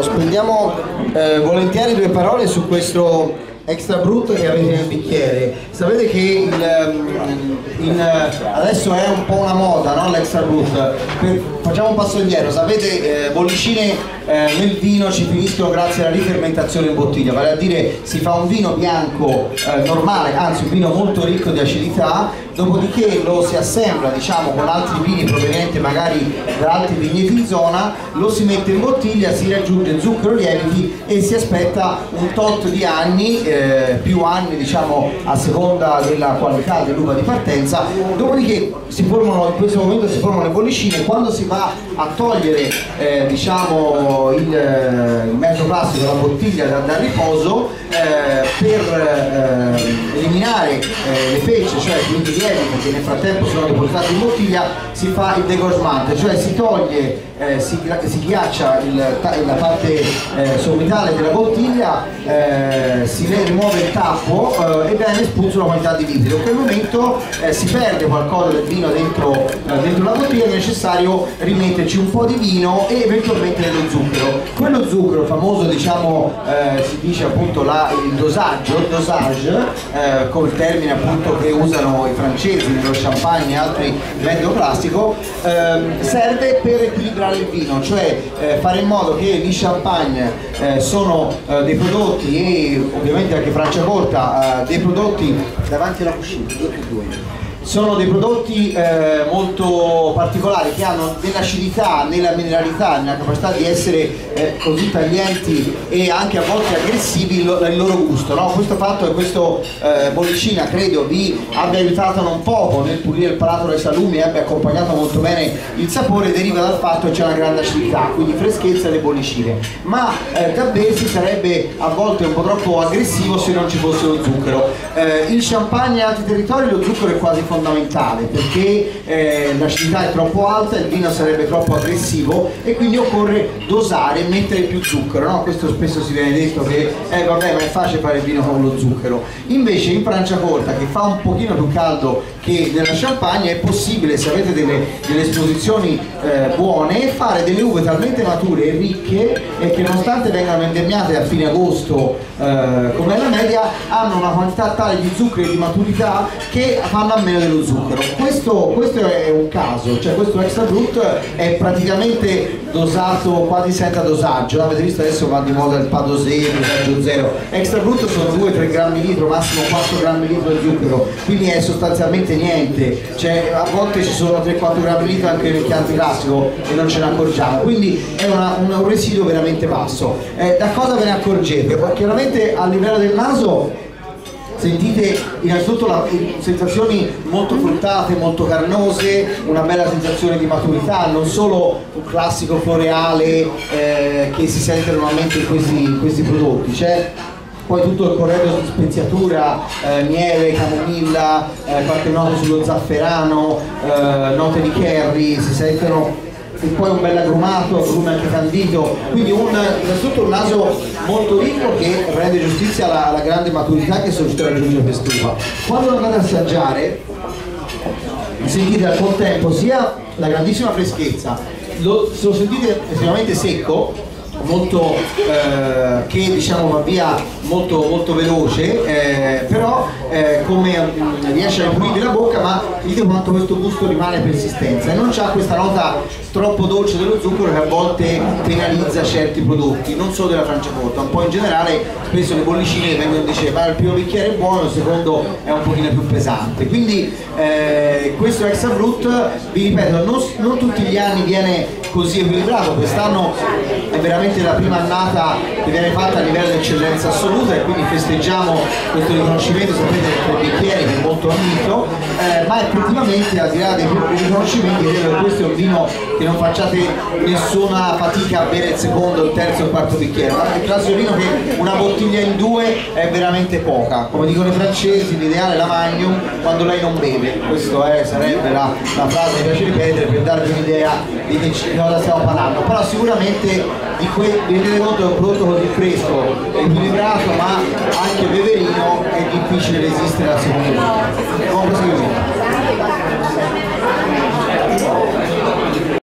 spendiamo volentieri due parole su questo Extra Brut che avete nel bicchiere. Sapete che adesso è un po' una moda, no? L'Extra Brut. Facciamo un passo indietro, sapete, bollicine nel vino ci finiscono grazie alla rifermentazione in bottiglia, vale a dire si fa un vino bianco normale, anzi un vino molto ricco di acidità, dopodiché lo si assembla, diciamo, con altri vini provenienti magari da altri vigneti in zona, lo si mette in bottiglia, si raggiunge zucchero, lieviti e si aspetta un tot di anni, più anni diciamo a seconda della qualità dell'uva di partenza, dopodiché si formano, in questo momento si formano le bollicine. Quando si va a togliere diciamo il mezzo plastico dalla bottiglia dal riposo, per eliminare le fecce, cioè quindi i lieviti che nel frattempo sono depositati in bottiglia, si fa il degorgement, cioè si toglie, si ghiaccia la parte sommitale della bottiglia, si rimuove il tappo e viene espulso una quantità di liquido. In quel momento si perde qualcosa del vino dentro la bottiglia, è necessario rimetterci un po' di vino e eventualmente dello zucchero. Quello zucchero famoso, diciamo, si dice appunto il dosage, come il termine appunto che usano i francesi nello champagne e altri metodo classico, serve per equilibrare il vino, cioè fare in modo che gli champagne sono dei prodotti, e ovviamente anche Franciacorta dei prodotti davanti alla cucina, sono dei prodotti molto particolari che hanno dell'acidità, nella mineralità, nella capacità di essere così taglienti e anche a volte aggressivi il loro gusto, no? Questo fatto che questo bollicina credo vi abbia aiutato non poco nel pulire il palato dai salumi e abbia accompagnato molto bene il sapore, deriva dal fatto che c'è una grande acidità, quindi freschezza delle bollicine, ma da bersi sarebbe a volte un po' troppo aggressivo se non ci fosse lo zucchero. In champagne e altri territori lo zucchero è quasi fondamentale, perché l'acidità è troppo alta, il vino sarebbe troppo aggressivo e quindi occorre dosare e mettere più zucchero, no? Questo spesso si viene detto che vabbè, ma è facile fare il vino con lo zucchero. Invece in Franciacorta, che fa un pochino più caldo che nella Champagne, è possibile, se avete delle esposizioni buone, fare delle uve talmente mature e ricche che nonostante vengano vendemmiate a fine agosto come la media, hanno una quantità tale di zucchero e di maturità che fanno a meno dello zucchero. Questo è un caso, cioè questo Extra Brut è praticamente dosato quasi senza dosaggio. Avete visto adesso va di moda il padosè, il dosaggio zero. Extra Brut sono 2-3 grammi litro, massimo 4 grammi litro di zucchero, quindi è sostanzialmente niente, cioè a volte ci sono 3-4 grammi litro anche nel chianti classico e non ce ne accorgiamo, quindi è un residuo veramente basso. Da cosa ve ne accorgete? Chiaramente a livello del naso sentite innanzitutto sensazioni molto fruttate, molto carnose, una bella sensazione di maturità, non solo un classico floreale che si sente normalmente in questi prodotti, c'è poi tutto il corredo di speziatura, miele, camomilla, qualche nota sullo zafferano, note di curry, si sentono, e poi un bel agrumato, agrume anche candito, quindi innanzitutto un naso molto ricco che rende giustizia alla grande maturità che sono riuscito a raggiungere quest'uva. Quando lo andate ad assaggiare sentite al contempo sia la grandissima freschezza, se lo sentite estremamente secco, molto che diciamo va via molto veloce, però come riesce a ripulire la bocca, ma vedete quanto questo gusto rimane persistenza e non c'ha questa nota troppo dolce dello zucchero che a volte penalizza certi prodotti, non solo della Franciacorta, un po' in generale. Spesso le bollicine vengono diceva il primo bicchiere è buono, il secondo è un pochino più pesante, quindi questo Extra Brut, vi ripeto, non tutti gli anni viene così equilibrato, quest'anno è veramente la prima annata che viene fatta a livello di eccellenza assoluta e quindi festeggiamo questo riconoscimento, sapete, per bicchieri che è molto ambito, ma effettivamente al di là dei riconoscimenti credo che questo è un vino che non facciate nessuna fatica a bere il secondo, il terzo e il quarto bicchiere, ma è il classico vino che una bottiglia in due è veramente poca, come dicono i francesi, l'ideale è la magnum quando lei non beve. Questo sarebbe la frase che mi piace ripetere per darvi un'idea di cosa stiamo parlando, però sicuramente vi rendete conto che è un prodotto così fresco, equilibrato ma anche beverino, è difficile resistere al secondo. Buon proseguimento.